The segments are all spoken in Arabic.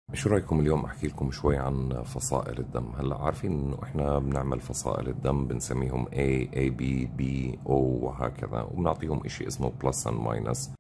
شو رايكم اليوم احكي لكم شوي عن فصائل الدم؟ هلا عارفين انه احنا بنعمل فصائل الدم بنسميهم A B B O وهكذا، وبنعطيهم اشي اسمه بلس اند ماينس.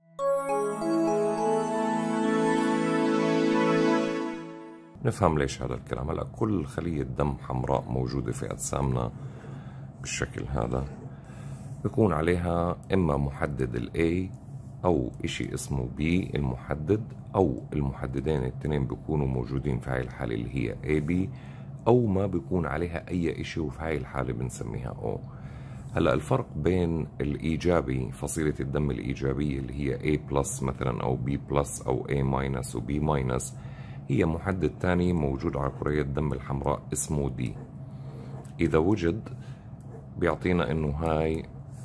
نفهم ليش هذا الكلام. هلا كل خلية دم حمراء موجودة في اجسامنا بالشكل هذا بيكون عليها اما محدد ال A او اشي اسمه B المحدد، او المحددين التنين بيكونوا موجودين في هاي الحالة اللي هي AB، او ما بيكون عليها اي اشي وفي هاي الحالة بنسميها O. هلا الفرق بين الايجابي، فصيلة الدم الايجابية اللي هي A بلس مثلا او B بلس او A ماينس و B ماينس، هي محدد تاني موجود على كريات الدم الحمراء اسمه D. اذا وجد بيعطينا انه هاي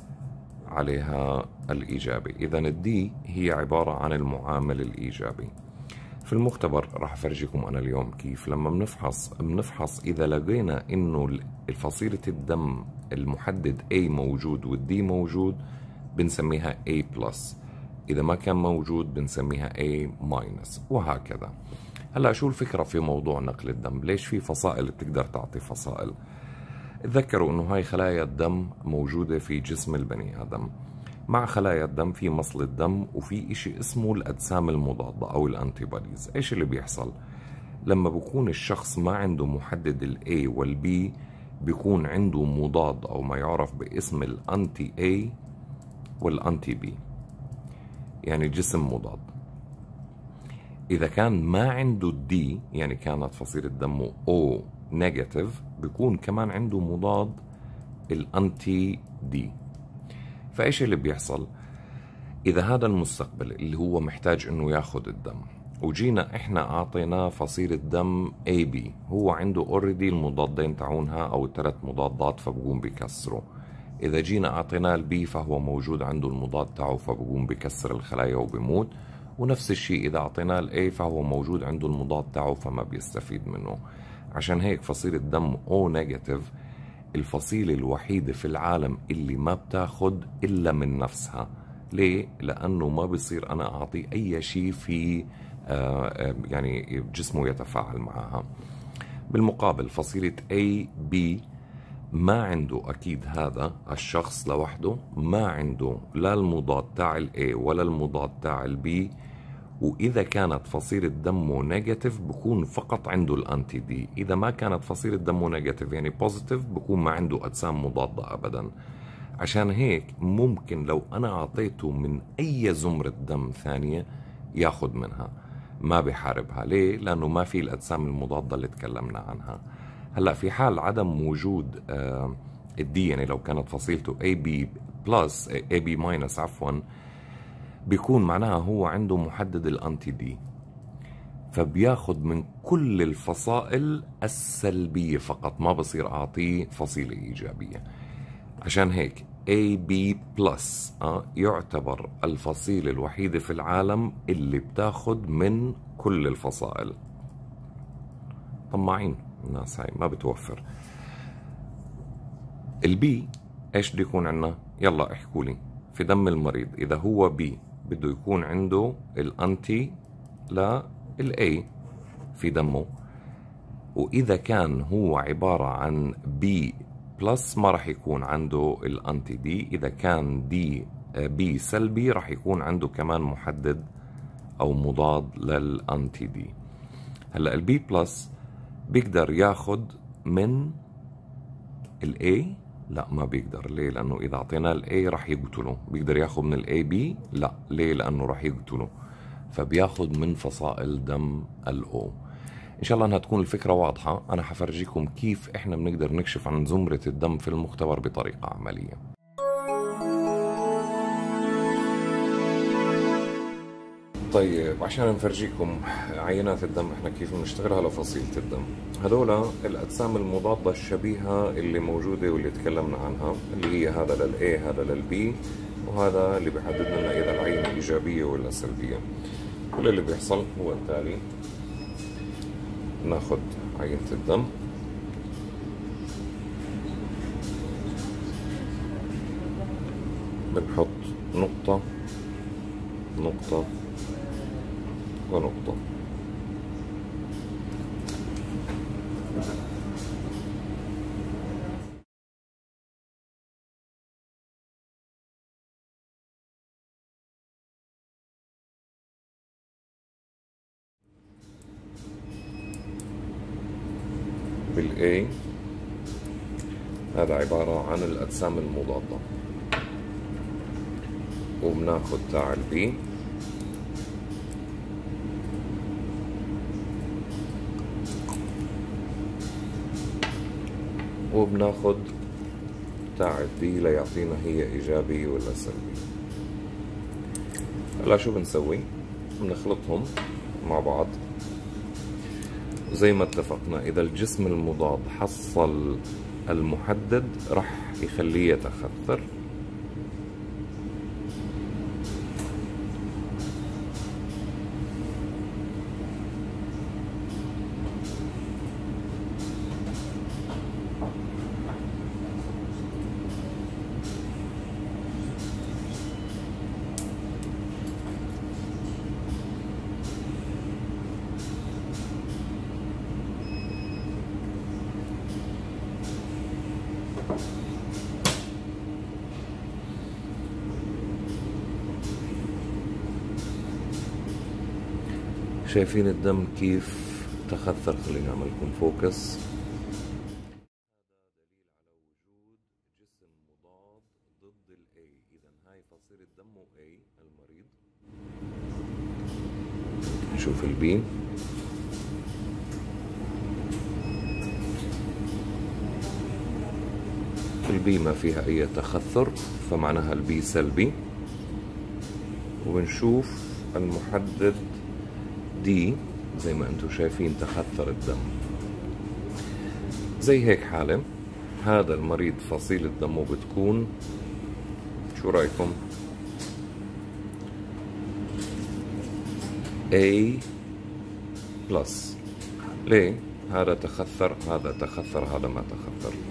عليها الإيجابي. إذا الدي هي عبارة عن المعامل الإيجابي. في المختبر راح أفرجيكم أنا اليوم كيف لما بنفحص إذا لقينا إنه الفصيلة الدم المحدد A موجود والدي موجود بنسميها A+. إذا ما كان موجود بنسميها A-، وهكذا. هلأ شو الفكرة في موضوع نقل الدم؟ ليش في فصائل بتقدر تعطي فصائل؟ تذكروا انه هاي خلايا الدم موجودة في جسم البني ادم. مع خلايا الدم في مصل الدم وفي اشي اسمه الاجسام المضادة او الانتي بوديز. ايش اللي بيحصل؟ لما بكون الشخص ما عنده محدد الاي والبي بيكون عنده مضاد او ما يعرف باسم الانتي اي والانتي بي، يعني جسم مضاد. اذا كان ما عنده الدي، يعني كانت فصيلة دمه او نيجاتيف، بيكون كمان عنده مضاد الانتي دي. فايش اللي بيحصل؟ اذا هذا المستقبل اللي هو محتاج انه ياخذ الدم وجينا احنا اعطيناه فصيلة دم اي بي، هو عنده اوريدي المضادين تاعونها او الثلاث مضادات فبقوم بكسره. اذا جينا اعطيناه البي فهو موجود عنده المضاد تاعه فبقوم بكسر الخلايا وبيموت. ونفس الشيء اذا اعطيناه الاي فهو موجود عنده المضاد تاعه فما بيستفيد منه. عشان هيك فصيلة دم او نيجاتيف الفصيلة الوحيدة في العالم اللي ما بتاخد إلا من نفسها. ليه؟ لأنه ما بصير أنا أعطي أي شيء في يعني جسمه يتفاعل معها. بالمقابل فصيلة A B ما عنده أكيد هذا الشخص لوحده ما عنده لا المضاد تاع ال A ولا المضاد تاع ال B. وإذا كانت فصيلة دمه نيجاتيف بكون فقط عنده الأنتي دي. إذا ما كانت فصيلة دمه نيجاتيف يعني بوزيتيف بكون ما عنده أجسام مضادة أبدا. عشان هيك ممكن لو أنا أعطيته من أي زمرة دم ثانية ياخد منها، ما بحاربها. ليه؟ لأنه ما في الأجسام المضادة اللي تكلمنا عنها. هلأ في حال عدم وجود الدي، يعني لو كانت فصيلته AB بلس AB ماينس عفوا، بيكون معناها هو عنده محدد الانتي دي، فبياخد من كل الفصائل السلبية فقط، ما بصير اعطيه فصيلة ايجابية. عشان هيك AB بلس يعتبر الفصيلة الوحيدة في العالم اللي بتاخد من كل الفصائل. طماعين الناس هاي ما بتوفر. البي ايش بده يكون عندنا؟ يلا احكوا لي في دم المريض اذا هو بي بده يكون عنده الانتي للاي في دمه، واذا كان هو عبارة عن بي بلس ما راح يكون عنده الانتي دي. اذا كان دي بي سلبي راح يكون عنده كمان محدد او مضاد للانتي دي. هلا البي بلس بيقدر ياخد من الاي؟ لا ما بيقدر. ليه؟ لانه اذا اعطيناه الاي راح يقتله. بيقدر ياخذ من الاي بي؟ لا. ليه؟ لانه راح يقتله. فبياخذ من فصائل دم الاو. ان شاء الله انها تكون الفكرة واضحة. انا حفرجيكم كيف احنا بنقدر نكشف عن زمرة الدم في المختبر بطريقة عملية. طيب عشان نفرجيكم عينات الدم احنا كيف بنشتغلها لفصيلة الدم. هذولا الأجسام المضادة الشبيهة اللي موجودة واللي تكلمنا عنها، اللي هي هذا للA هذا للB، وهذا اللي بيحدد لنا إذا العينة إيجابية ولا سلبية. كل اللي بيحصل هو التالي: ناخد عينة الدم، بنحط نقطة نقطة ونقطة، بالA هذا عبارة عن الأجسام المضادة، وبناخد تاع الB وبناخد تاع الD ليعطينا هي إيجابي ولا سلبي. هلا شو بنسوي؟ بنخلطهم مع بعض زي ما اتفقنا. إذا الجسم المضاد حصل المحدد رح يخليه يتخثر، شايفين الدم كيف تخثر؟ خليني أعمل لكم فوكس. جسم مضاد ضد الA، إذا هاي فصيلة دمه A المريض. نشوف الB، الB ما فيها أي تخثر فمعناها الB سلبي. وبنشوف المحدد D زي ما انتم شايفين تخثر الدم. زي هيك حالة هذا المريض فصيلة دمه بتكون شو رأيكم؟ A بلس. ليه؟ هذا تخثر، هذا تخثر، هذا ما تخثر.